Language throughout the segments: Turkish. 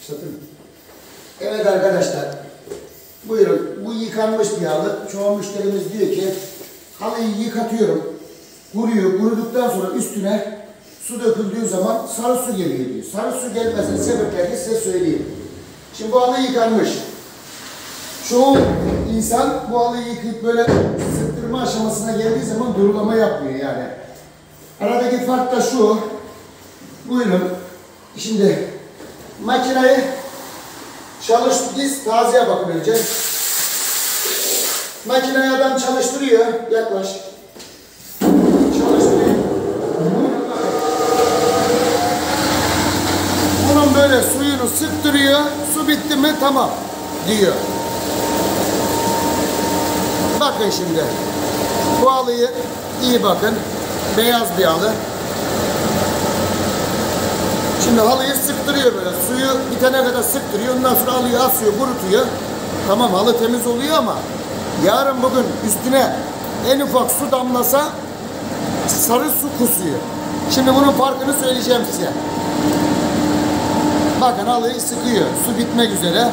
Başlatın. Evet arkadaşlar, buyurun. Bu yıkanmış bir halı. Çoğu müşterimiz diyor ki halıyı yıkatıyorum, kuruyor. Kuruduktan sonra üstüne su döküldüğü zaman sarı su geliyor diyor. Sarı su gelmesinin sebeplerini size söyleyeyim. Şimdi bu halı yıkanmış. Çoğu insan bu halıyı yıkayıp böyle sıktırma aşamasına geldiği zaman durulama yapmıyor yani. Aradaki fark da şu. Buyurun. Şimdi makineyi biz tazeye bakın önce. Makineyi adam çalıştırıyor. Yaklaş. Çalıştırıyor. Bunun böyle suyunu sıktırıyor. Su bitti mi tamam diyor. Bakın şimdi. Bu halıyı iyi bakın. Beyaz bir halı. Şimdi halıyı sıktırıyor böyle. Suyu bitene kadar sıktırıyor. Ondan sonra alıyor, asıyor, kurutuyor. Tamam, halı temiz oluyor ama yarın bugün üstüne en ufak su damlasa sarı su kusuyor. Şimdi bunun farkını söyleyeceğim size. Bakın halıyı sıkıyor. Su bitmek üzere.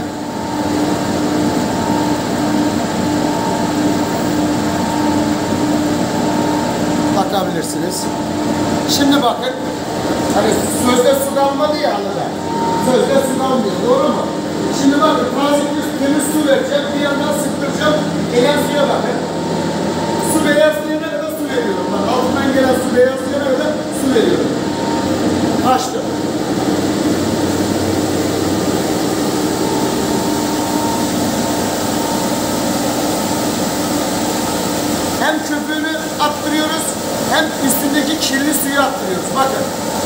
Bakabilirsiniz. Şimdi bakın. Hani sözde su damladı ya halıda. Sözde su damlıyor. Doğru mu? Şimdi bakın tazikli temiz su vereceğim. Bir yandan sıktıracağım. Gelen suya bakın. Su beyazlayana kadar su veriyorum. Bak, altından gelen su beyazlayana kadar su veriyorum. Açtım. Hem köpüğünü attırıyoruz, hem üstündeki kirli suyu attırıyoruz. Bakın.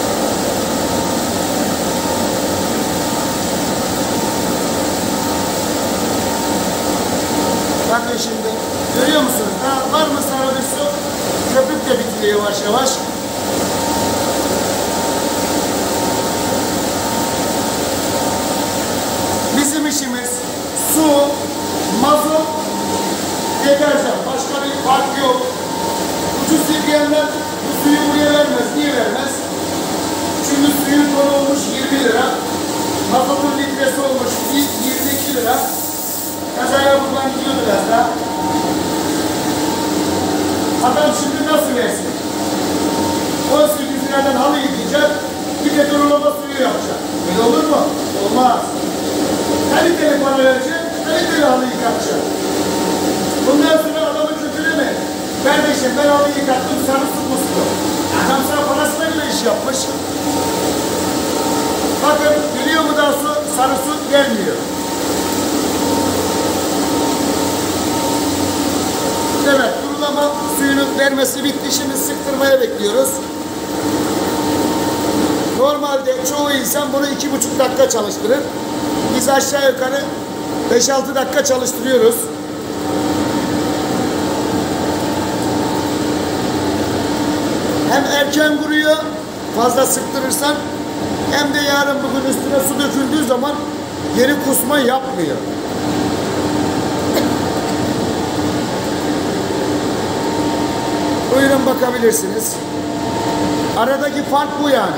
Bakın şimdi. Görüyor musunuz? Var mı sarı bir su? Köpük de bitiriyor yavaş yavaş. Bizim işimiz su, mazot, deterjan. Başka bir fark yok. Ucuz yıkayanlar bu suyu buraya vermez. Niye vermez? Çünkü suyun tonu olmuş 20 lira. Mazotun litresi olmuş 22 lira. Kazaya buradan gidiyor biraz da. Adam şimdi nasıl versin? 18 liradan halı yıkayacak, bir de durulama suyu yapacak. Öyle olur mu? Olmaz. Kaliteli para verecek, kaliteli halı yıkatacak. Bundan sonra adamı kötüleme. Kardeşim ben halı yıkattım, sarı su kustu. Adam sana parasına göre iş yapmış. Bakın geliyor mu daha su? Sarı su gelmiyor. Evet, durulama suyunun vermesi bitti. Şimdi sıktırmaya bekliyoruz. Normalde çoğu insan bunu 2,5 dakika çalıştırır. Biz aşağı yukarı 5-6 dakika çalıştırıyoruz. Hem erken kuruyor, fazla sıktırırsan, hem de yarın bugün üstüne su döküldüğü zaman geri kusma yapmıyor. Buyurun bakabilirsiniz. Aradaki fark bu yani.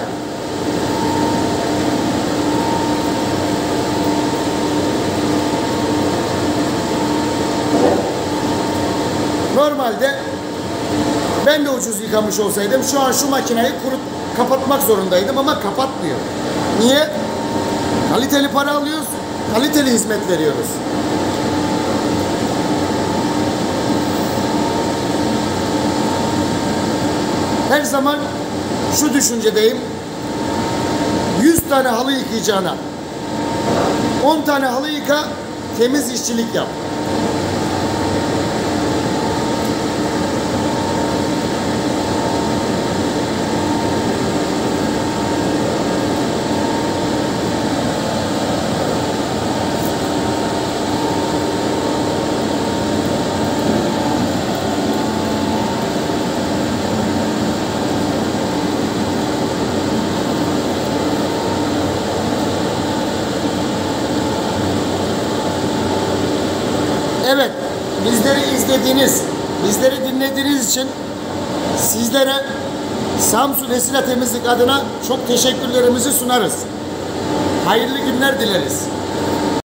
Normalde ben de ucuz yıkamış olsaydım şu an şu makineyi kapatmak zorundaydım ama kapatmıyor. Niye? Kaliteli para alıyoruz, kaliteli hizmet veriyoruz. Her zaman şu düşüncedeyim. 100 tane halı yıkayacağına 10 tane halı yıka, temiz işçilik yap. Evet, bizleri izlediğiniz, bizleri dinlediğiniz için sizlere Samsun Esila Temizlik adına çok teşekkürlerimizi sunarız. Hayırlı günler dileriz.